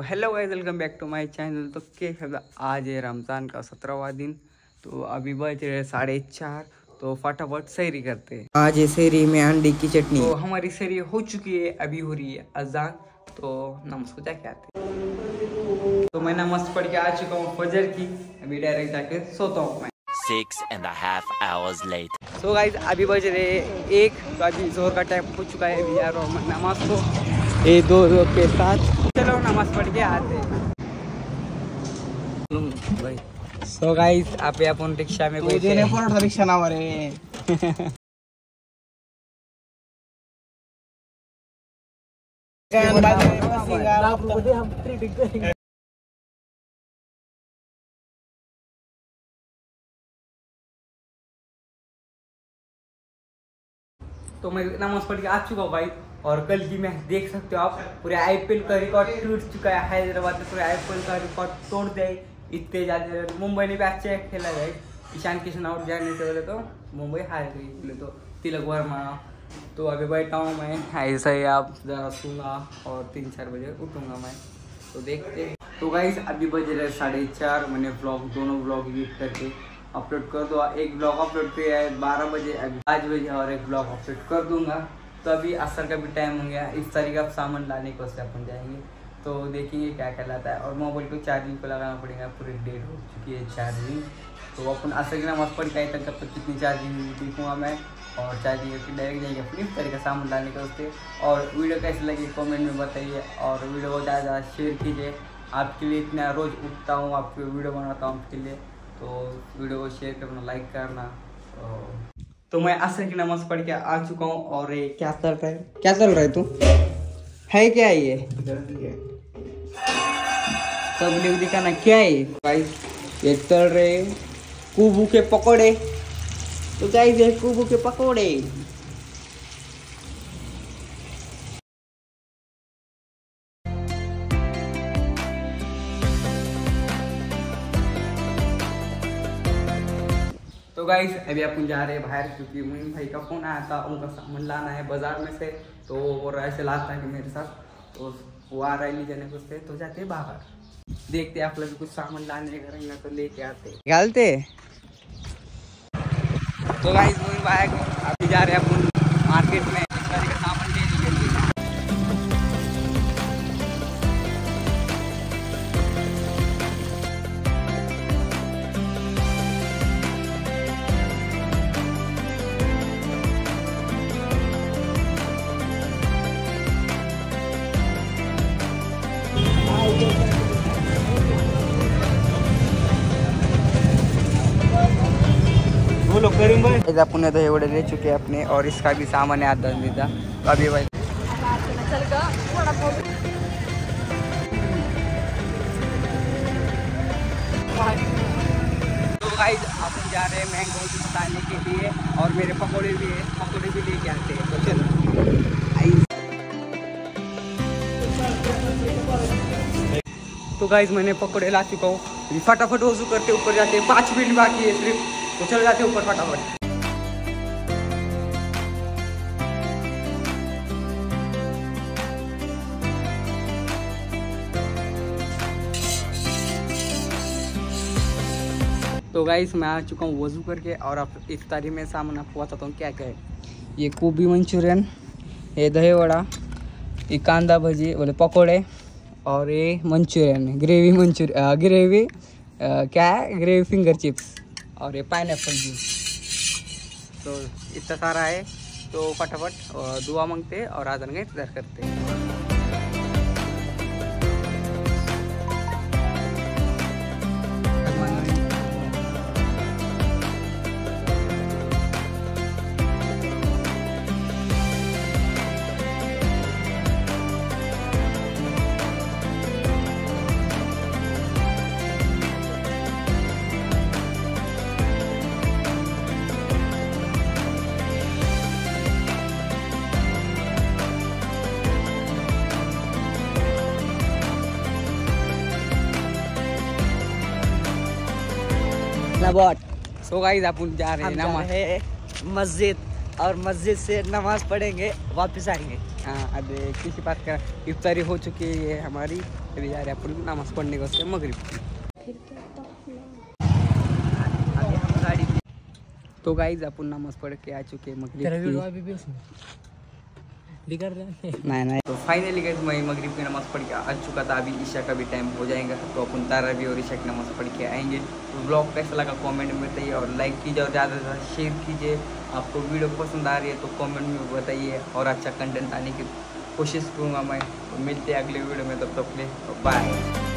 Hello guys, welcome back to my channel. तो क्या आज है रमज़ान का 17वां दिन। तो अभी बज रहे 4:30। तो फटाफट सहरी करते हैं। आज है सहरी में अंडे की चटनी। तो हमारी सहरी हो चुकी है, अभी हो रही है अजान। तो नमाज को जाके आते हैं। तो मैं नमाज पढ़ के आ चुका हूँ फजर की। अभी डायरेक्ट जाके सोता हूँ मैं। 6.5 hours later. सो गाइस अभी बज रहे 1। तो अभी जोर का टाइम हो चुका है। अभी यार नमाज को ये दो के साथ चलो नमाज पढ़ के आते हैं। सो गाइस आप अपन रिक्शा में बैठे हैं। रिक्शा ना मारे। तो मैं नमाज पढ़ के आ चुका हूँ भाई। और कल की मैच देख सकते हो आप। पूरे आईपीएल का रिकॉर्ड टूट चुका है। हैदराबाद ने पूरे आईपीएल का रिकॉर्ड तोड़ दिया। इतने ज़्यादा मुंबई ने भी अच्छा खेला है। ईशान किशन आउट जाने से बोले तो मुंबई हार गई। बोले तो तिलक वर्मा। तो अभी बैठा हूँ मैं ऐसा ही। आप ज़रा सूंगा और 3-4 बजे उठूँगा मैं। तो देखते हैं। तो गाइस अभी बज रहे 4:30। मैंने ब्लॉग दोनों ब्लॉग एडिट करके अपलोड कर दो। एक ब्लॉग अपलोड किया है 12 बजे, अभी 5 बजे और एक ब्लॉग अपलोड कर दूंगा। तो अभी असर का भी टाइम हो गया। इस तारीख का सामान लाने को से अपन जाएंगे। तो देखेंगे क्या क्या लाता है। और मोबाइल को चार्जिंग को लगाना पड़ेगा। पूरी डेट हो चुकी है चार्जिंग। तो अपन असर की नमाज पढ़ के तक तब तक कितनी चार्जिंग देखूँगा मैं। और चार्जिंग करके डायरेक्ट जाएंगे अपनी इस तारीख का सामान लाने का उससे। और वीडियो कैसी लगी कमेंट में बताइए। और वीडियो को ज़्यादा शेयर कीजिए। आपके लिए इतना रोज़ उठता हूँ, आपको वीडियो बनाता हूँ आपके लिए। तो वीडियो को शेयर करना, लाइक करना। तो मैं असर की नमाज पढ़ के आ चुका हूँ। और ये क्या चल रहा है, क्या चल रहा है तू है क्या ये सब लोग दिखाना क्या है भाई। ये चल रहे कुबू के पकौड़े। तो गाइस ये कुबू के पकौड़े। तो गाइस अभी अपन जा रहे हैं बाहर, क्योंकि मुइन भाई का फ़ोन आया था। उनका सामान लाना है बाज़ार में से। तो वो ऐसे लाता है कि मेरे साथ। तो वो आ रहा है नहीं जाने को से। तो जाते हैं बाहर, देखते हैं आप लोग कुछ सामान लाने करेंगे तो लेके आते निकालते। तो गाइस मुइन भाई अभी जा रहे हैं अपन मार्केट में इस तरह का सामान लेने के लिए। बोलो करीम भाई। अपन तो एवढे ले चुके अपने। और इसका भी सामान है आधा दीदा। तो अभी भाई तो गाइस अपन जा रहे हैं मैंगो जूस लाने के लिए। और मेरे पकौड़े भी है, पकौड़े भी लेके आते हैं। तो चलो तो गाइस मैंने पकौड़े ला चुका हूँ। फटाफट वजू करते ऊपर जाते हैं। 5 मिनट बाकी है सिर्फ। तो चल जाते ऊपर फटाफट। तो गाइस मैं आ चुका हूँ वजू करके। और आप इफ्तारी में सामान आपको बताता हूँ क्या क्या है। ये गोभी मंचूरियन, ये दही वड़ा, ये कांदा भजी बोले पकोड़े, और ये मंचूरियन ग्रेवी ग्रेवी क्या है ग्रेवी फिंगर चिप्स, और ये पाइनएप्पल जूस। तो इतना सारा है। तो फटाफट दुआ मांगते और आज़ान का इंतज़ार करते हैं। सो गाइस अपन जा रहे हैं नमाज मस्जिद। और मस्जिद से नमाज पढ़ेंगे, वापस आएंगे। हाँ अरे किसी बात का इफ्तारी हो चुकी है हमारी, अभी जा रहे हैं अपन नमाज पढ़ने को उसके मगरिब की। अभी हम गाड़ी तो गाइज अपन नमाज पढ़ के आ चुके हैं मगरिब की। नहीं तो फाइनली गाइज मैं मगरिब की नमाज पढ़ के आ चुका था। अभी ईशा का भी टाइम हो जाएगा तो अपन तारावी और ईशा की नमाज पढ़ के आएंगे। तो ब्लॉग कैसा लगा कमेंट में बताइए और लाइक कीजिए और ज़्यादा से ज़्यादा शेयर कीजिए। आपको वीडियो पसंद आ रही है तो कमेंट में बताइए और अच्छा कंटेंट आने की कोशिश करूँगा मैं। तो मिलते हैं अगले वीडियो में, तब तक के लिए बाय।